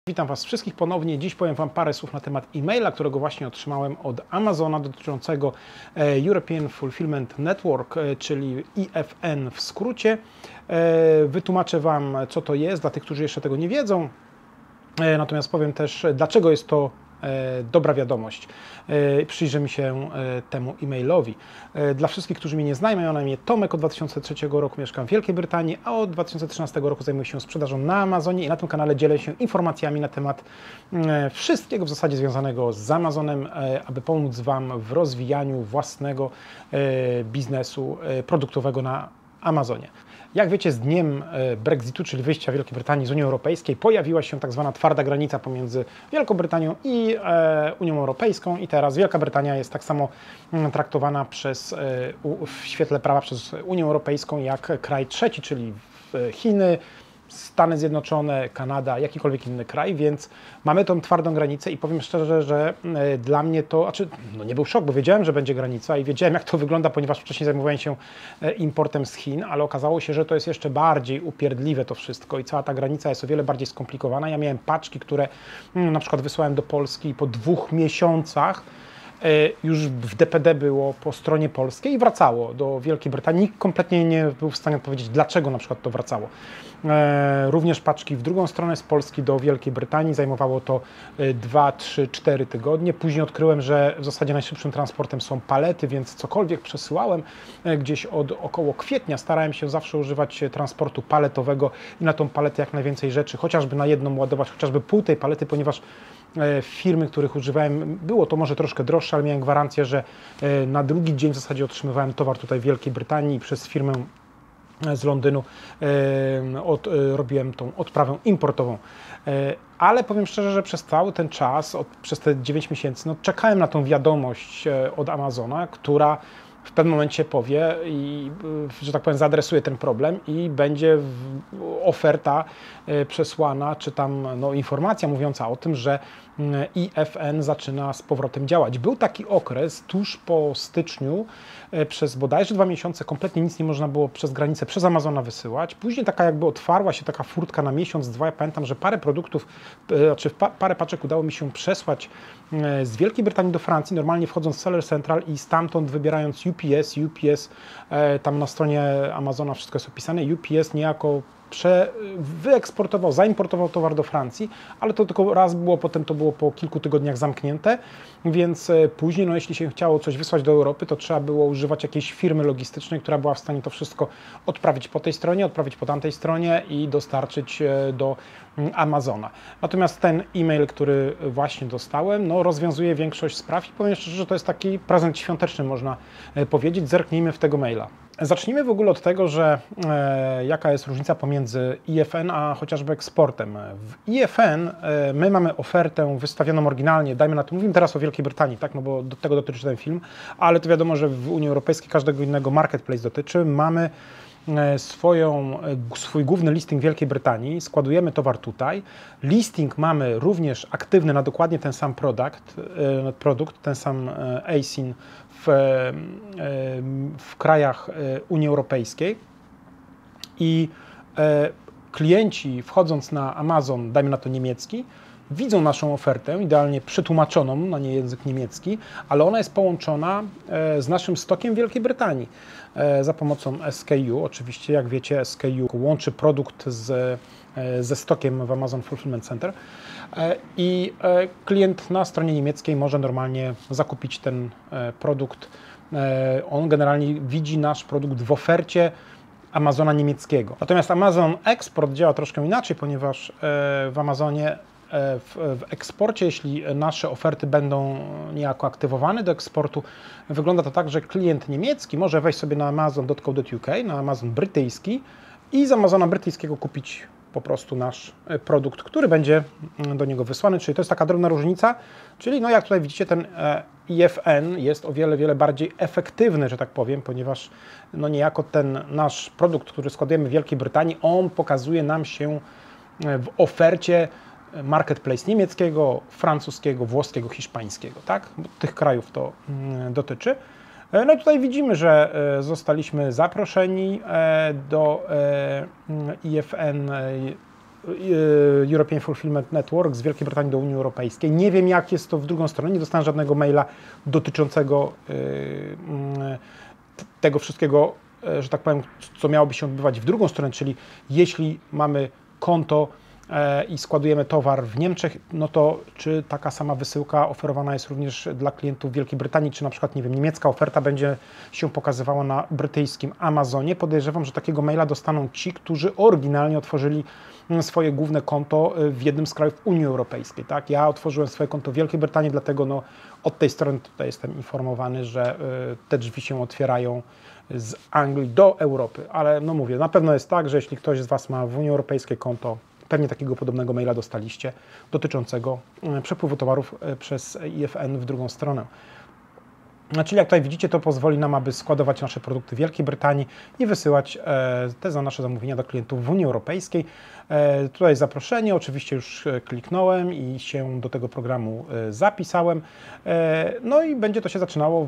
Witam Was wszystkich ponownie. Dziś powiem Wam parę słów na temat e-maila, którego właśnie otrzymałem od Amazona dotyczącego European Fulfillment Network, czyli EFN w skrócie. Wytłumaczę Wam, co to jest, dla tych, którzy jeszcze tego nie wiedzą. Natomiast powiem też, dlaczego jest to dobra wiadomość. Przyjrzymy się temu e-mailowi. Dla wszystkich, którzy mnie nie znają, ja na imię Tomek, od 2003 roku mieszkam w Wielkiej Brytanii, a od 2013 roku zajmuję się sprzedażą na Amazonie i na tym kanale dzielę się informacjami na temat wszystkiego w zasadzie związanego z Amazonem, aby pomóc Wam w rozwijaniu własnego biznesu produktowego na Amazonie. Jak wiecie, z dniem Brexitu, czyli wyjścia Wielkiej Brytanii z Unii Europejskiej, pojawiła się tak zwana twarda granica pomiędzy Wielką Brytanią i Unią Europejską i teraz Wielka Brytania jest tak samo traktowana w świetle prawa przez Unię Europejską jak kraj trzeci, czyli Chiny, Stany Zjednoczone, Kanada, jakikolwiek inny kraj, więc mamy tą twardą granicę i powiem szczerze, że dla mnie to, nie był szok, bo wiedziałem, że będzie granica i wiedziałem, jak to wygląda, ponieważ wcześniej zajmowałem się importem z Chin, ale okazało się, że to jest jeszcze bardziej upierdliwe to wszystko i cała ta granica jest o wiele bardziej skomplikowana. Ja miałem paczki, które na przykład wysłałem do Polski i po 2 miesiącach już w DPD było po stronie polskiej i wracało do Wielkiej Brytanii. Nikt kompletnie nie był w stanie odpowiedzieć, dlaczego na przykład to wracało. Również paczki w drugą stronę z Polski do Wielkiej Brytanii zajmowało to 2, 3, 4 tygodnie. Później odkryłem, że w zasadzie najszybszym transportem są palety, więc cokolwiek przesyłałem gdzieś od około kwietnia starałem się zawsze używać transportu paletowego i na tą paletę jak najwięcej rzeczy, chociażby na jedną ładować, chociażby pół tej palety, ponieważ firmy, których używałem, było to może troszkę droższe, ale miałem gwarancję, że na drugi dzień w zasadzie otrzymywałem towar tutaj w Wielkiej Brytanii i przez firmę z Londynu robiłem tą odprawę importową. Ale powiem szczerze, że przez cały ten czas, przez te 9 miesięcy, czekałem na tą wiadomość od Amazona, która w pewnym momencie powie i, że tak powiem, zaadresuje ten problem i będzie oferta przesłana, czy tam informacja mówiąca o tym, że EFN zaczyna z powrotem działać. Był taki okres tuż po styczniu, przez bodajże 2 miesiące kompletnie nic nie można było przez granicę, przez Amazona wysyłać. Później taka jakby otwarła się taka furtka na miesiąc, 2. Ja pamiętam, że parę produktów, parę paczek udało mi się przesłać z Wielkiej Brytanii do Francji, normalnie wchodząc w Seller Central i stamtąd wybierając UPS tam na stronie Amazona wszystko jest opisane, UPS niejako zaimportował towar do Francji, ale to tylko raz było, potem to było po kilku tygodniach zamknięte, więc później, jeśli się chciało coś wysłać do Europy, to trzeba było używać jakiejś firmy logistycznej, która była w stanie to wszystko odprawić po tej stronie, odprawić po tamtej stronie i dostarczyć do Amazona. Natomiast ten e-mail, który właśnie dostałem, rozwiązuje większość spraw i powiem szczerze, że to jest taki prezent świąteczny, można powiedzieć. Zerknijmy w tego maila. Zacznijmy w ogóle od tego, że jaka jest różnica pomiędzy EFN a chociażby eksportem. W EFN my mamy ofertę wystawioną oryginalnie, dajmy na to, mówimy teraz o Wielkiej Brytanii, tak, bo do tego dotyczy ten film, ale to wiadomo, że w Unii Europejskiej każdego innego marketplace dotyczy. Mamy swój główny listing Wielkiej Brytanii, składujemy towar tutaj. Listing mamy również aktywny na dokładnie ten sam produkt, ten sam ASIN w krajach Unii Europejskiej i klienci wchodząc na Amazon, dajmy na to niemiecki, widzą naszą ofertę, idealnie przetłumaczoną na nie język niemiecki, ale ona jest połączona z naszym stokiem Wielkiej Brytanii za pomocą SKU. Oczywiście, jak wiecie, SKU łączy produkt ze stokiem w Amazon Fulfillment Center i klient na stronie niemieckiej może normalnie zakupić ten produkt. On generalnie widzi nasz produkt w ofercie Amazona niemieckiego. Natomiast Amazon Export działa troszkę inaczej, ponieważ w Amazonie w eksporcie, jeśli nasze oferty będą niejako aktywowane do eksportu, wygląda to tak, że klient niemiecki może wejść sobie na amazon.co.uk, na Amazon brytyjski i z Amazona brytyjskiego kupić po prostu nasz produkt, który będzie do niego wysłany, czyli to jest taka drobna różnica, czyli jak tutaj widzicie, ten EFN jest o wiele, wiele bardziej efektywny, że tak powiem, ponieważ niejako ten nasz produkt, który składujemy w Wielkiej Brytanii, on pokazuje nam się w ofercie marketplace niemieckiego, francuskiego, włoskiego, hiszpańskiego, tak? Bo tych krajów to dotyczy. No i tutaj widzimy, że zostaliśmy zaproszeni do EFN European Fulfillment Network z Wielkiej Brytanii do Unii Europejskiej. Nie wiem, jak jest to w drugą stronę, nie dostałem żadnego maila dotyczącego tego wszystkiego, że tak powiem, co miałoby się odbywać w drugą stronę, czyli jeśli mamy konto i składujemy towar w Niemczech, no to czy taka sama wysyłka oferowana jest również dla klientów Wielkiej Brytanii, czy na przykład, nie wiem, niemiecka oferta będzie się pokazywała na brytyjskim Amazonie. Podejrzewam, że takiego maila dostaną ci, którzy oryginalnie otworzyli swoje główne konto w jednym z krajów Unii Europejskiej. Tak? Ja otworzyłem swoje konto w Wielkiej Brytanii, dlatego no, od tej strony tutaj jestem informowany, że te drzwi się otwierają z Anglii do Europy, ale no mówię, na pewno jest tak, że jeśli ktoś z Was ma w Unii Europejskiej konto, pewnie takiego podobnego maila dostaliście dotyczącego przepływu towarów przez IFN w drugą stronę. Czyli jak tutaj widzicie, to pozwoli nam, aby składować nasze produkty w Wielkiej Brytanii i wysyłać te nasze zamówienia do klientów w Unii Europejskiej. Tutaj zaproszenie, oczywiście już kliknąłem i się do tego programu zapisałem. No i będzie to się zaczynało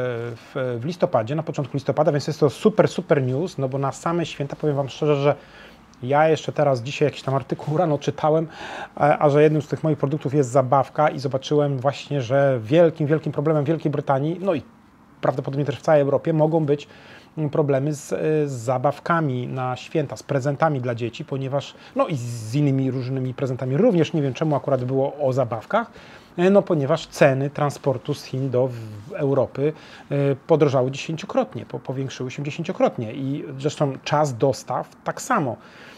w listopadzie, na początku listopada, więc jest to super news, no bo na same święta, powiem Wam szczerze, że ja jeszcze teraz, dzisiaj jakiś tam artykuł rano czytałem, a że jednym z tych moich produktów jest zabawka i zobaczyłem właśnie, że wielkim problemem Wielkiej Brytanii, no i prawdopodobnie też w całej Europie, mogą być problemy z zabawkami na święta, z prezentami dla dzieci, ponieważ, no i z innymi różnymi prezentami, również nie wiem czemu akurat było o zabawkach, no ponieważ ceny transportu z Chin do Europy podrożały 10-krotnie, powiększyły się 10-krotnie i zresztą czas dostaw tak samo.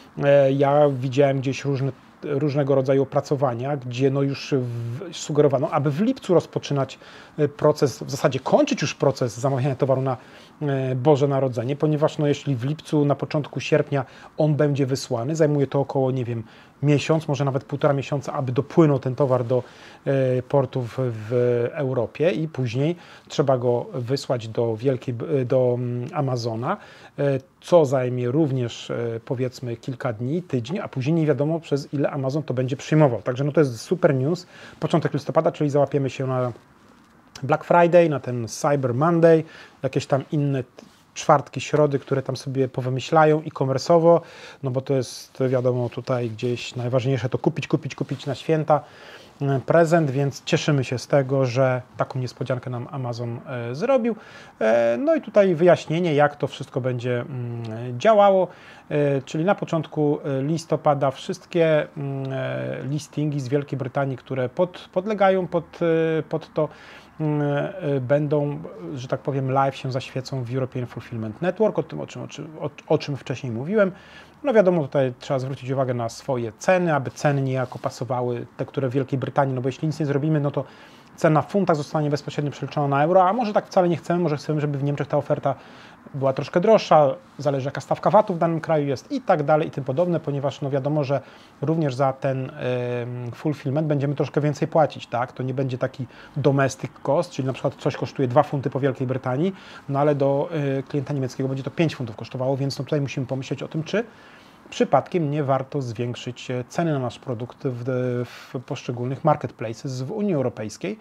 Ja widziałem gdzieś różnego rodzaju opracowania, gdzie no już sugerowano, aby w lipcu rozpoczynać proces, w zasadzie kończyć już proces zamawiania towaru na Boże Narodzenie, ponieważ no jeśli w lipcu, na początku sierpnia on będzie wysłany, zajmuje to około, nie wiem, miesiąc, może nawet 1,5 miesiąca, aby dopłynął ten towar do portów w Europie i później trzeba go wysłać do Amazona, co zajmie również powiedzmy kilka dni, tydzień, a później nie wiadomo przez ile Amazon to będzie przyjmował. Także no to jest super news. Początek listopada, czyli załapiemy się na Black Friday, na ten Cyber Monday, jakieś tam inne czwartki, środy, które tam sobie powymyślają e-commerce'owo, no bo to jest wiadomo tutaj gdzieś najważniejsze to kupić na święta prezent, więc cieszymy się z tego, że taką niespodziankę nam Amazon zrobił. No i tutaj wyjaśnienie, jak to wszystko będzie działało, czyli na początku listopada wszystkie listingi z Wielkiej Brytanii, które podlegają pod to, będą, że tak powiem, live się zaświecą w European Fulfillment Network, o czym wcześniej mówiłem. No wiadomo, tutaj trzeba zwrócić uwagę na swoje ceny, aby ceny niejako pasowały te, które w Wielkiej Brytanii, no bo jeśli nic nie zrobimy, no to cena w funtach zostanie bezpośrednio przeliczona na euro, a może tak wcale nie chcemy, może chcemy, żeby w Niemczech ta oferta była troszkę droższa, zależy jaka stawka VAT-u w danym kraju jest i tak dalej i tym podobne, ponieważ no wiadomo, że również za ten fulfillment będziemy troszkę więcej płacić, tak? To nie będzie taki domestic cost, czyli na przykład coś kosztuje 2 funty po Wielkiej Brytanii, no ale do klienta niemieckiego będzie to 5 funtów kosztowało, więc no tutaj musimy pomyśleć o tym, czy przypadkiem nie warto zwiększyć ceny na nasz produkt w poszczególnych marketplaces w Unii Europejskiej.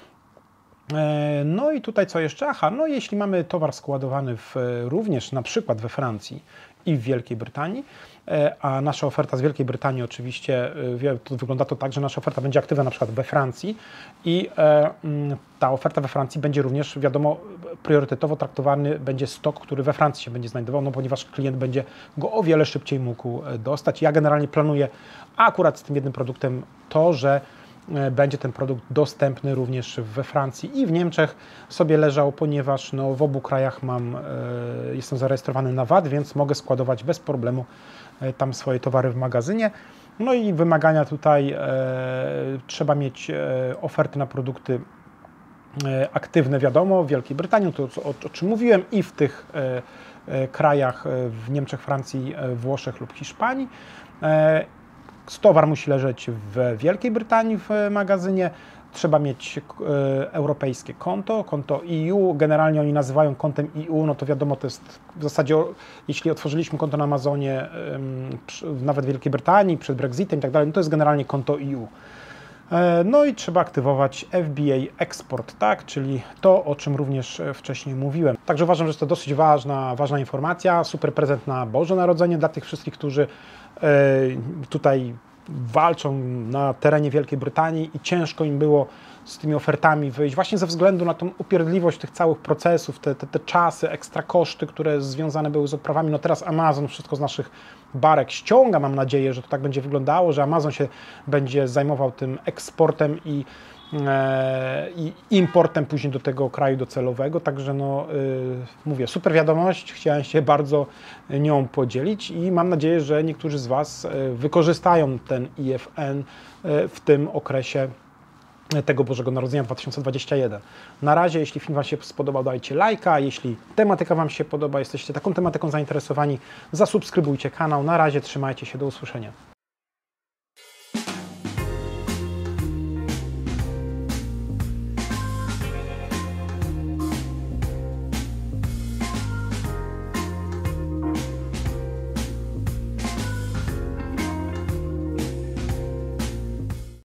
No i tutaj co jeszcze? Aha, no jeśli mamy towar składowany również na przykład we Francji i w Wielkiej Brytanii, a nasza oferta z Wielkiej Brytanii oczywiście, to wygląda to tak, że nasza oferta będzie aktywna na przykład we Francji i ta oferta we Francji będzie również, wiadomo, priorytetowo traktowany będzie stok, który we Francji się będzie znajdował, no ponieważ klient będzie go o wiele szybciej mógł dostać. Ja generalnie planuję akurat z tym jednym produktem to, że będzie ten produkt dostępny również we Francji i w Niemczech sobie leżał, ponieważ no, w obu krajach jestem zarejestrowany na VAT, więc mogę składować bez problemu tam swoje towary w magazynie. No i wymagania tutaj trzeba mieć oferty na produkty aktywne, wiadomo, w Wielkiej Brytanii, to o czym mówiłem, i w tych krajach, w Niemczech, Francji, Włoszech lub Hiszpanii. Towar musi leżeć w Wielkiej Brytanii w magazynie, trzeba mieć europejskie konto EU, generalnie oni nazywają kontem EU, no to wiadomo, to jest w zasadzie, jeśli otworzyliśmy konto na Amazonie, nawet w Wielkiej Brytanii, przed Brexitem i tak dalej, no to jest generalnie konto EU. No i trzeba aktywować FBA Export, tak, czyli to, o czym również wcześniej mówiłem. Także uważam, że jest to dosyć ważna informacja, super prezent na Boże Narodzenie dla tych wszystkich, którzy tutaj walczą na terenie Wielkiej Brytanii i ciężko im było z tymi ofertami wyjść, właśnie ze względu na tą upierdliwość tych całych procesów, te czasy, ekstra koszty, które związane były z odprawami. No teraz Amazon wszystko z naszych barek ściąga, mam nadzieję, że to tak będzie wyglądało, że Amazon się będzie zajmował tym eksportem i importem później do tego kraju docelowego, także no mówię, super wiadomość, chciałem się bardzo nią podzielić i mam nadzieję, że niektórzy z Was wykorzystają ten IFN w tym okresie tego Bożego Narodzenia 2021. Na razie, jeśli film Wam się spodobał, dajcie lajka, jeśli tematyka Wam się podoba, jesteście taką tematyką zainteresowani, zasubskrybujcie kanał. Na razie, trzymajcie się, do usłyszenia.